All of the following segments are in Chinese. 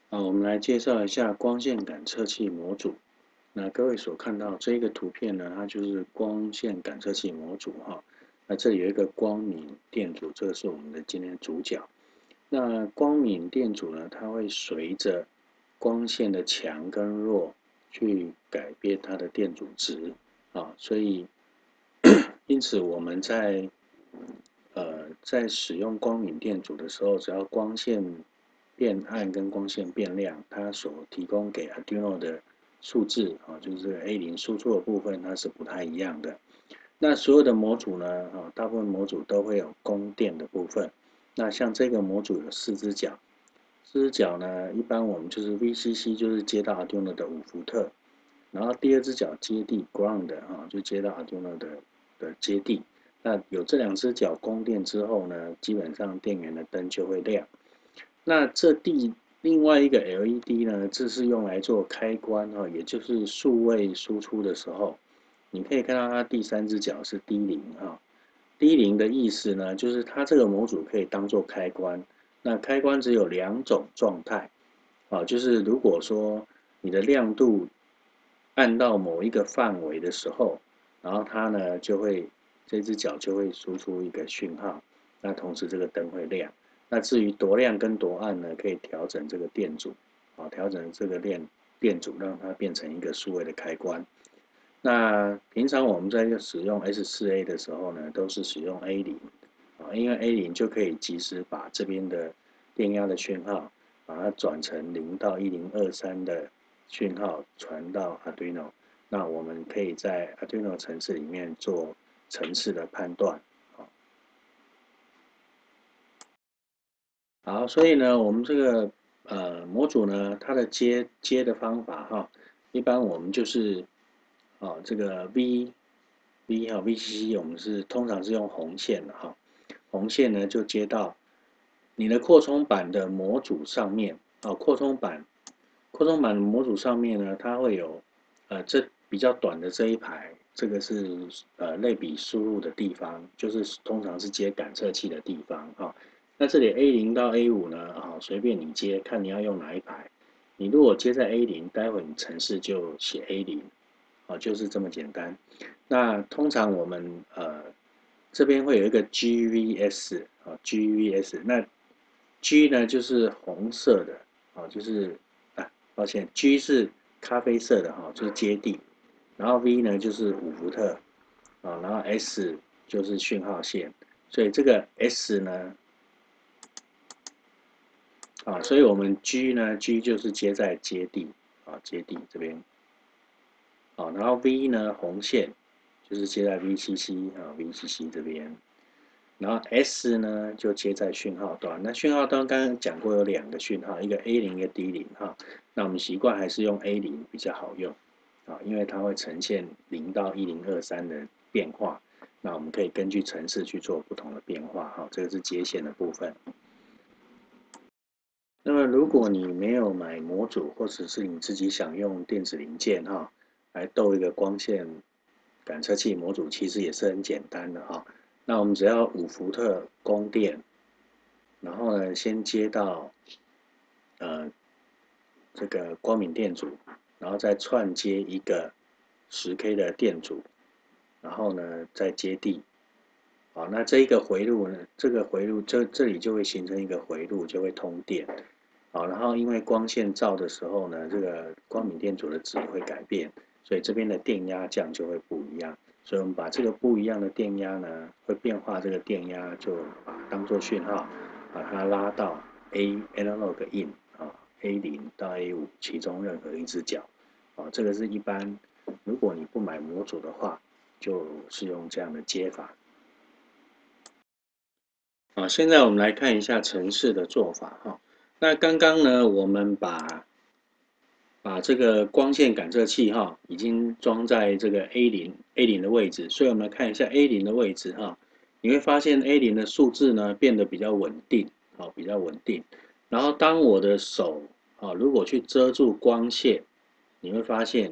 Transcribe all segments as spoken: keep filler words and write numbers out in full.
啊，我们来介绍一下光线感测器模组。那各位所看到这个图片呢，它就是光线感测器模组哈。那这里有一个光敏电阻，这个是我们的今天主角。那光敏电阻呢，它会随着光线的强跟弱去改变它的电阻值啊，所以因此我们在呃在使用光敏电阻的时候，只要光线变暗跟光线变亮，它所提供给 Arduino 的数字啊，就是这个 A 零输出的部分，它是不太一样的。那所有的模组呢，啊，大部分模组都会有供电的部分。那像这个模组有四只脚，四只脚呢，一般我们就是 V C C 就是接到 Arduino 的五伏特，然后第二只脚接地 Ground 啊，就接到 Arduino 的的接地。那有这两只脚供电之后呢，基本上电源的灯就会亮。那这第另外一个 L E D 呢，这是用来做开关哈，也就是数位输出的时候，你可以看到它第三只脚是低零哈。低零的意思呢，就是它这个模组可以当做开关。那开关只有两种状态啊，就是如果说你的亮度按到某一个范围的时候，然后它呢就会这只脚就会输出一个讯号，那同时这个灯会亮。那至于多亮跟多暗呢，可以调整这个电阻，啊，调整这个电电阻，让它变成一个数位的开关。那平常我们在使用 S 四 A 的时候呢，都是使用 A 零，啊，因为 A 零就可以及时把这边的电压的讯号，把它转成零到一零二三的讯号传到 Arduino，那我们可以在 Arduino 程式里面做程式的判断。好，所以呢，我们这个呃模组呢，它的接接的方法哈，一般我们就是哦这个 V V 哈 V C C 我们是通常是用红线的哈，红线呢就接到你的扩充板的模组上面哦，扩充板扩充板的模组上面呢，它会有呃这比较短的这一排，这个是呃类比输入的地方，就是通常是接感测器的地方哈。那这里 A 零到 A 五呢，啊，随便你接，看你要用哪一排。你如果接在 A 零，待会你程式就写 A 零，啊，就是这么简单。那通常我们呃这边会有一个 G V S 啊，G V S，那 G 呢就是红色的，啊，就是啊，抱歉，G 是咖啡色的哈，就是接地，然后 V 呢就是五伏特，啊，然后 S 就是讯号线，所以这个 S 呢。啊，所以我们 G 呢，G 就是接在接地啊，接地这边啊，然后 V 呢，红线就是接在 V C C 啊，V C C 这边，然后 S 呢就接在讯号端。那讯号端刚刚讲过有两个讯号，一个 A 零，一个 D 零哈。那我们习惯还是用 A 零比较好用啊，因为它会呈现零到一零二三的变化。那我们可以根据程式去做不同的变化哈，这个是接线的部分。那么，如果你没有买模组，或者是你自己想用电子零件哈，来斗一个光线感测器模组，其实也是很简单的哈。那我们只要五伏特供电，然后呢，先接到呃这个光敏电阻，然后再串接一个十 K 的电阻，然后呢再接地。好，那这一个回路呢，这个回路这这里就会形成一个回路，就会通电。好，然后因为光线照的时候呢，这个光敏电阻的值会改变，所以这边的电压降就会不一样。所以我们把这个不一样的电压呢，会变化这个电压，就把它当做讯号，把它拉到 A analog in 啊 A 零到 A 五其中任何一只脚。啊，这个是一般如果你不买模组的话，就是用这样的接法。啊，现在我们来看一下程式的做法哈。那刚刚呢，我们把把这个光线感测器哈，已经装在这个 A 零 A 零的位置，所以我们来看一下 A 零的位置哈。你会发现 A 零的数字呢变得比较稳定，好，比较稳定。然后当我的手啊，如果去遮住光线，你会发现，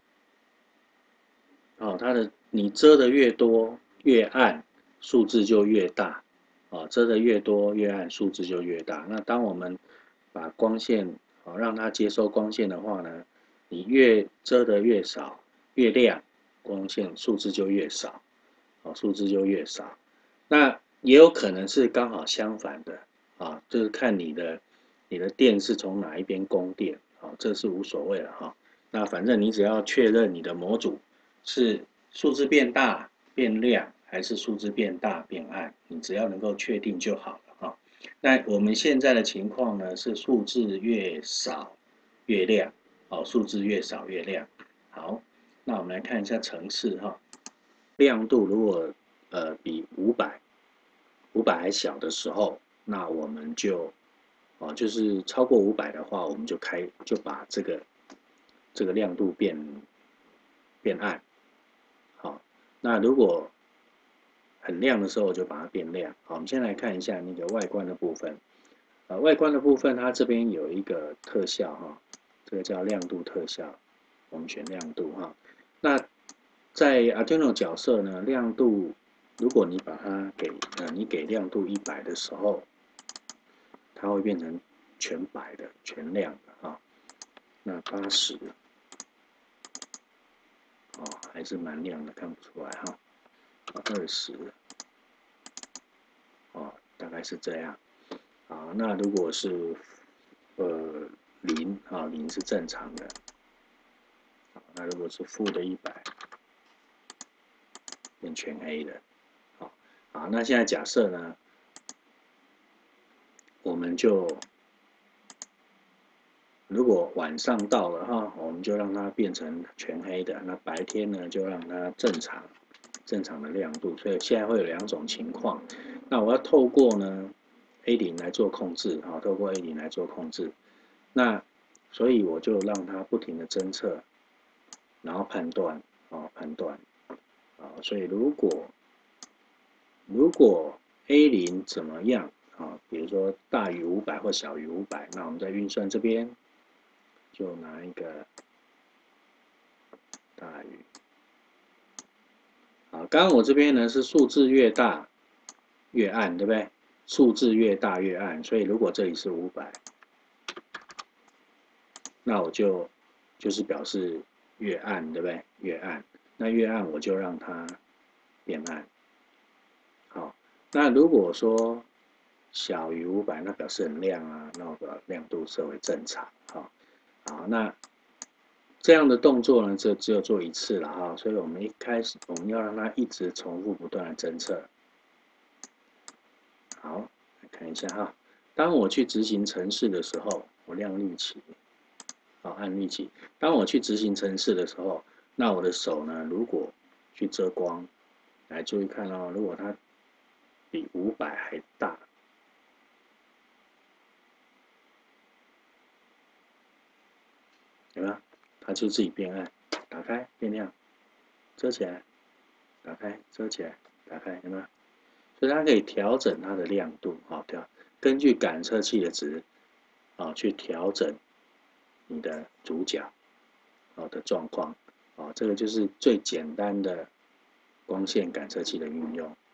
哦，它的你遮的越多越暗，数字就越大。啊，遮的越多越暗，数字就越大。那当我们把光线好，让它接收光线的话呢，你越遮得越少，越亮，光线数字就越少，好，数字就越少。那也有可能是刚好相反的啊，就是看你的你的电是从哪一边供电，啊，这是无所谓了哈。那反正你只要确认你的模组是数字变大变亮，还是数字变大变暗，你只要能够确定就好了哈。那我们现在的情况呢是数字越少越亮，哦，数字越少越亮。好，那我们来看一下程式哈，亮度如果呃比五百五百还小的时候，那我们就哦就是超过五百的话，我们就开就把这个这个亮度变变暗。好，那如果很亮的时候，我就把它变亮。好，我们先来看一下那个外观的部分。呃，外观的部分，它这边有一个特效哈，这个叫亮度特效。我们选亮度哈。那在 Arduino 角色呢，亮度如果你把它给呃你给亮度一百的时候，它会变成全白的、全亮的啊。那八十哦，还是蛮亮的，看不出来哈。二十哦，大概是这样。好，那如果是呃零啊，零是正常的。好，那如果是负的一百，变全黑的。好，好，那现在假设呢，我们就如果晚上到了哈，我们就让它变成全黑的。那白天呢，就让它正常正常的亮度。所以现在会有两种情况。那我要透过呢 A 零来做控制，啊，透过 A 零来做控制。那所以我就让它不停的侦测，然后判断，啊，判断，啊，所以如果如果 A 零怎么样啊，比如说大于五百或小于五百，那我们在运算这边就拿一个大于。好，刚刚我这边呢是数字越大越暗，对不对？数字越大越暗，所以如果这里是五百，那我就就是表示越暗，对不对？越暗，那越暗我就让它变暗。好，那如果说小于五百，那表示很亮啊，那我把亮度设为正常。好，好，那这样的动作呢，就只有做一次了哈，所以我们一开始我们要让它一直重复不断的侦测。好，来看一下哈，当我去执行程式的时候，我亮绿旗，好，按绿旗。当我去执行程式的时候，那我的手呢，如果去遮光，来注意看哦，如果它比五百还大，有没有？它就自己变暗，打开变亮，遮起来，打开遮起来，打开，有没有？所以它可以调整它的亮度，好，调根据感测器的值，啊，去调整你的主角，好的状况，啊，这个就是最简单的光线感测器的运用。